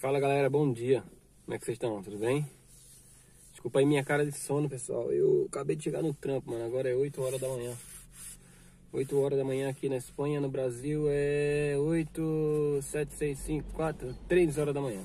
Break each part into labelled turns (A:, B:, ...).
A: Fala galera, bom dia. Como é que vocês estão? Tudo bem? Desculpa aí minha cara de sono, pessoal. Eu acabei de chegar no trampo, mano. Agora é 8 horas da manhã. 8 horas da manhã aqui na Espanha. No Brasil é 8, 7, 6, 5, 4, 3 horas da manhã.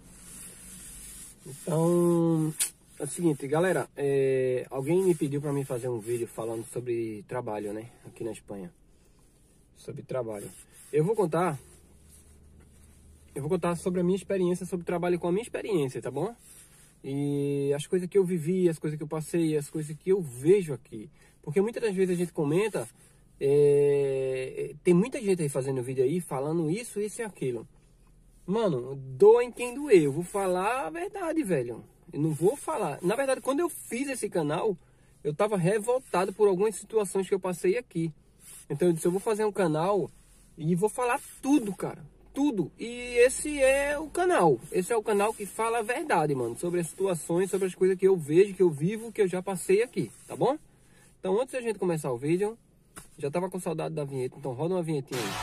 A: Então, é o seguinte, galera. Alguém me pediu pra mim fazer um vídeo falando sobre trabalho, né? Aqui na Espanha. Sobre trabalho. Eu vou contar sobre a minha experiência, sobre trabalho com a minha experiência, tá bom? E as coisas que eu vivi, as coisas que eu passei, as coisas que eu vejo aqui. Porque muitas das vezes a gente comenta, tem muita gente aí fazendo vídeo aí, falando isso e aquilo. Mano, doa em quem doer. Eu vou falar a verdade, velho. Eu não vou falar. Na verdade, quando eu fiz esse canal, eu tava revoltado por algumas situações que eu passei aqui. Então eu disse, eu vou fazer um canal e vou falar tudo, cara. Tudo. E esse é o canal. Esse é o canal que fala a verdade, mano. Sobre as situações, sobre as coisas que eu vejo, que eu vivo, que eu já passei aqui. Tá bom? Então, antes da gente começar o vídeo, já tava com saudade da vinheta. Então, roda uma vinhetinha aí.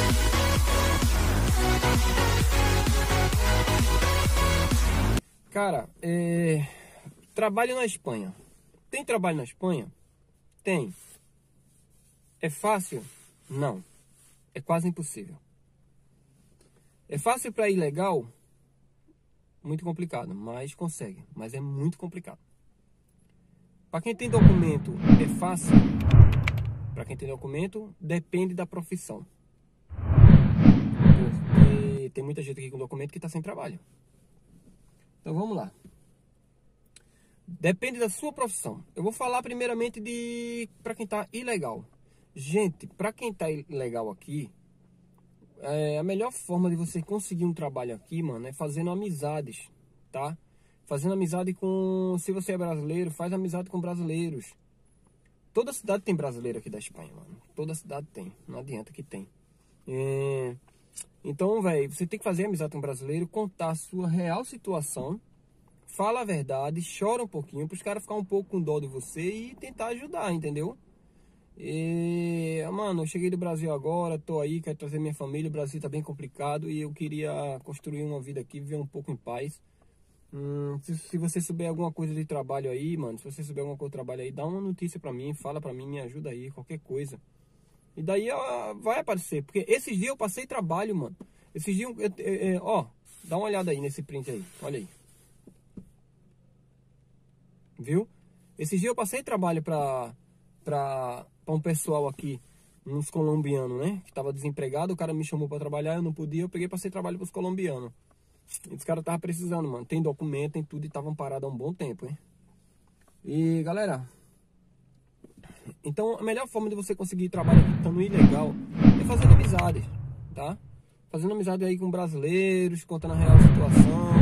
A: Cara, trabalho na Espanha. Tem trabalho na Espanha? Tem. É fácil? Não. É quase impossível. É fácil para ilegal? Muito complicado, mas consegue. Mas é muito complicado. Para quem tem documento, é fácil. Para quem tem documento, depende da profissão. Porque tem muita gente aqui com documento que está sem trabalho. Então vamos lá. Depende da sua profissão. Eu vou falar primeiramente para quem está ilegal. Gente, para quem está ilegal aqui, a melhor forma de você conseguir um trabalho aqui, mano, é fazendo amizades, tá? Fazendo amizade com... Se você é brasileiro, faz amizade com brasileiros. Toda cidade tem brasileiro aqui da Espanha, mano. Toda cidade tem. Não adianta que tem. Então, velho, você tem que fazer amizade com brasileiro, contar a sua real situação, fala a verdade, chora um pouquinho, para os caras ficarem um pouco com dó de você e tentar ajudar, entendeu? Mano, eu cheguei do Brasil agora, tô aí, quero trazer minha família. O Brasil tá bem complicado e eu queria construir uma vida aqui, viver um pouco em paz. Se você souber alguma coisa de trabalho aí, mano, se você souber alguma coisa de trabalho aí, dá uma notícia pra mim, fala pra mim, me ajuda aí, qualquer coisa. E daí vai aparecer, porque esses dias eu passei trabalho, mano. Esses dias, ó, dá uma olhada aí nesse print aí, olha aí. Viu? Esses dias eu passei trabalho pra um pessoal aqui, uns colombianos, né? Que tava desempregado, o cara me chamou pra trabalhar, eu não podia, eu peguei e passei trabalho pros colombianos. E os caras estavam precisando, mano. Tem documento, tem tudo, e estavam parados há um bom tempo, hein? E, galera, então a melhor forma de você conseguir trabalho aqui estando ilegal é fazendo amizades, tá? Fazendo amizade aí com brasileiros, contando a real situação.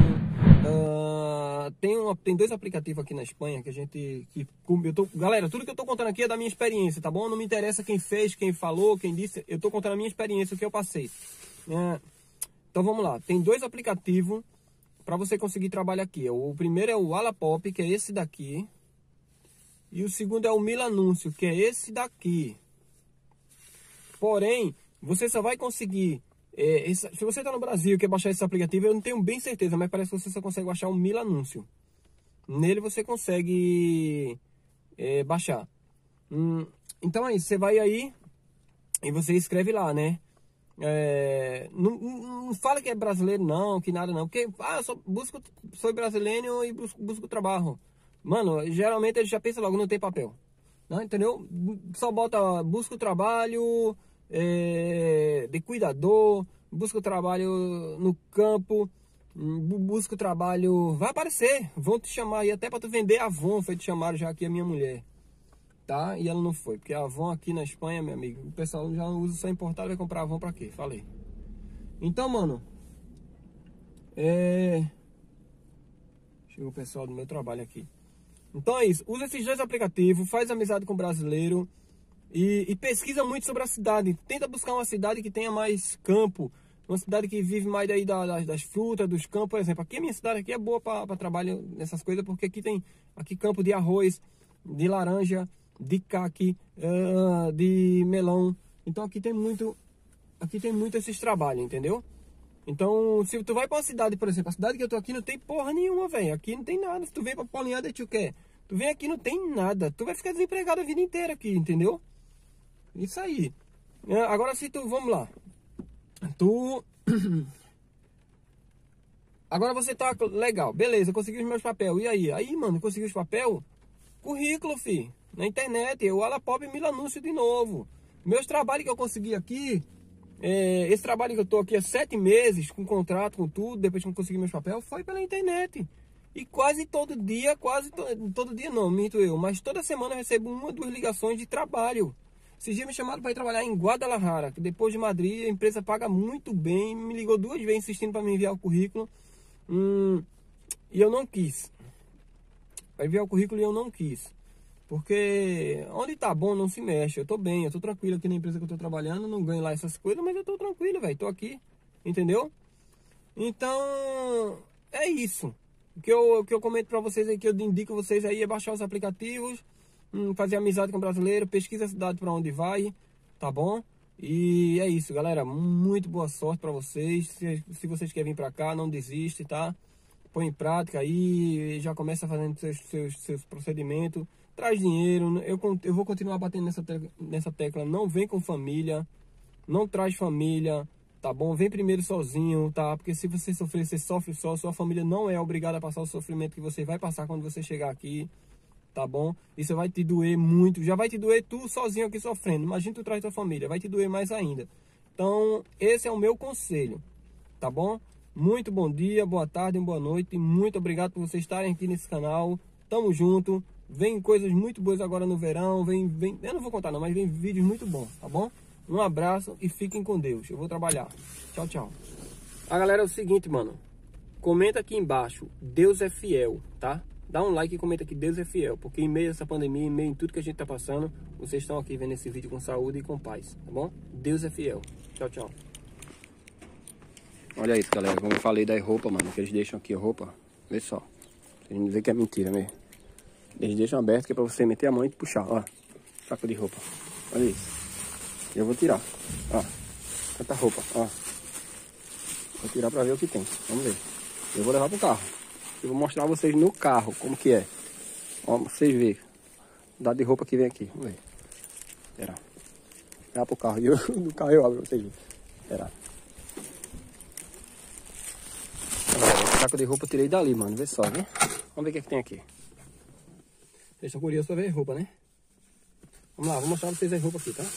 A: Tem dois aplicativos aqui na Espanha que a gente... Galera, tudo que eu tô contando aqui é da minha experiência, tá bom? Não me interessa quem fez, quem falou, quem disse. Eu tô contando a minha experiência, o que eu passei. Então vamos lá. Tem dois aplicativos para você conseguir trabalho aqui. O primeiro é o Wallapop, que é esse daqui. E o segundo é o Mil Anúncio, que é esse daqui. Porém, você só vai conseguir... se você está no Brasil e quer baixar esse aplicativo, eu não tenho bem certeza, mas parece que você só consegue baixar o Mil Anúncio. Nele você consegue baixar. Então aí, você vai aí e você escreve lá, né? Não fala que é brasileiro não, que nada não. Porque, sou brasileiro e busco trabalho. Mano, geralmente ele já pensa logo, não tem papel. Não, entendeu? Só busca o trabalho... de cuidador, busca o trabalho no campo, busca o trabalho, vai aparecer, vão te chamar aí até para tu vender Avon, foi te chamaram já aqui a minha mulher, tá? E ela não foi, porque a Avon aqui na Espanha, meu amigo, o pessoal já usa só importado, vai comprar Avon pra quê? Falei. Então, mano, chegou o pessoal do meu trabalho aqui. Então é isso, usa esses dois aplicativos, faz amizade com o brasileiro. E pesquisa muito sobre a cidade. Tenta buscar uma cidade que tenha mais campo. Uma cidade que vive mais daí das frutas, dos campos. Por exemplo, aqui a minha cidade aqui é boa para trabalho nessas coisas. Porque aqui tem campo de arroz, de laranja, de caqui, de melão. Então aqui tem muito esses trabalhos, entendeu? Então, se tu vai pra uma cidade, por exemplo, a cidade que eu tô aqui não tem porra nenhuma, velho. Aqui não tem nada. Se tu vem pra Polinhada, tu quer? Tu vem aqui não tem nada. Tu vai ficar desempregado a vida inteira aqui, entendeu? Isso aí. Agora se tu, vamos lá. Tu... Agora você tá legal, beleza, consegui os meus papéis. E aí? Aí, mano, consegui os papéis? Currículo, fi. Na internet, eu Wallapop Mil Anúncio de novo. Meus trabalhos que eu consegui aqui, esse trabalho que eu tô aqui há 7 meses, com contrato, com tudo, depois que eu consegui meus papéis, foi pela internet. E quase todo dia, todo dia não, minto eu, mas toda semana eu recebo 1 ou 2 ligações de trabalho. Esses dias me chamaram para ir trabalhar em Guadalajara, que depois de Madrid a empresa paga muito bem, me ligou 2 vezes insistindo para me enviar o currículo. E eu não quis. Vai enviar o currículo e eu não quis. Porque onde tá bom não se mexe. Eu tô bem, eu tô tranquilo aqui na empresa que eu tô trabalhando. Não ganho lá essas coisas, mas eu tô tranquilo, velho. Tô aqui, entendeu? Então, é isso. O que eu comento pra vocês aí, que eu indico vocês aí, é baixar os aplicativos, fazer amizade com brasileiro, pesquisa a cidade pra onde vai, tá bom? E é isso, galera. Muito boa sorte pra vocês. Se vocês querem vir pra cá, não desiste, tá? Põe em prática aí, já começa fazendo seus procedimentos. Traz dinheiro. Eu vou continuar batendo nessa tecla. Não vem com família. Não traz família, tá bom? Vem primeiro sozinho, tá? Porque se você sofrer, você sofre só. Sua família não é obrigada a passar o sofrimento que você vai passar quando você chegar aqui, tá bom? Isso vai te doer muito. Já vai te doer tu sozinho aqui sofrendo. Imagina tu traz tua família, vai te doer mais ainda. Então, esse é o meu conselho, tá bom? Muito bom dia, boa tarde, boa noite. Muito obrigado por vocês estarem aqui nesse canal. Tamo junto. Vem coisas muito boas agora no verão. Eu não vou contar não, mas vem vídeos muito bons, tá bom? Um abraço e fiquem com Deus. Eu vou trabalhar. Tchau, tchau. A galera, é o seguinte, mano. Comenta aqui embaixo. Deus é fiel, tá? Dá um like e comenta que Deus é fiel. Porque em meio a essa pandemia, em meio a tudo que a gente tá passando, vocês estão aqui vendo esse vídeo com saúde e com paz, tá bom? Deus é fiel. Tchau, tchau. Olha isso, galera. Como eu falei das roupas, mano, que eles deixam aqui a roupa. Vê só. Vocês não vê que é mentira mesmo. Eles deixam aberto que é pra você meter a mão e puxar, ó. Saco de roupa. Olha isso. Eu vou tirar, ó. Tanta roupa, ó. Vou tirar pra ver o que tem. Vamos ver. Eu vou levar pro carro. Eu vou mostrar a vocês no carro como que é. Ó, pra vocês verem. Dá de roupa que vem aqui. Vamos ver. Espera. Levar pro carro. E eu, no carro eu abro pra vocês verem. Espera. Saco de roupa eu tirei dali, mano. Vê só, viu? Vamos ver o que, é que tem aqui. Vocês estão curiosos pra ver roupa, né? Vamos lá, vou mostrar pra vocês as roupas aqui, tá?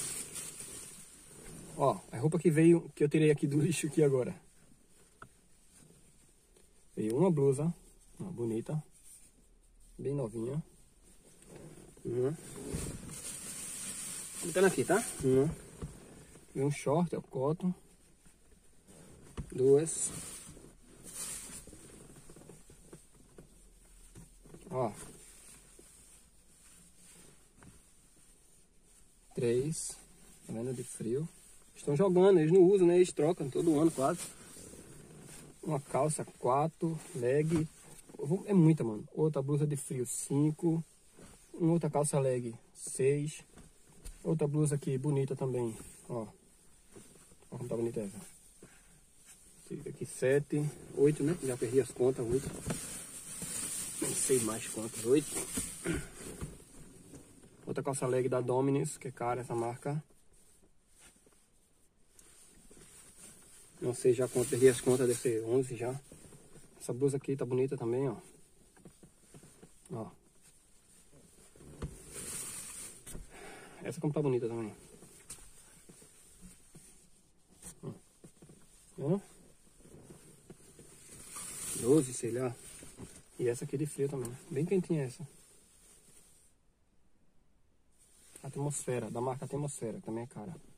A: Ó, a roupa que veio, que eu tirei aqui do lixo aqui agora. Veio uma blusa, uma bonita, bem novinha. Botando aqui, tá? Veio um short, é o cotton. 2. Ó. 3. Tá vendo? De frio. Estão jogando, eles não usam, né? Eles trocam todo ano quase. Uma calça 4, leg. É muita, mano. Outra blusa de frio 5. Uma outra calça leg 6. Outra blusa aqui bonita também. Ó. Olha como tá bonita essa. Esse aqui 7, 8, né? Já perdi as contas, 8. Nem sei mais quantas, 8. Outra calça leg da Dominus, que é cara essa marca. Não sei já quanto, perdi as contas, deve ser 11 já. Essa blusa aqui tá bonita também, ó. Ó. Essa como tá bonita também. Ó. 12, sei lá. E essa aqui de frio também. Bem quentinha essa. Atmosfera, da marca Atmosfera, que também é cara.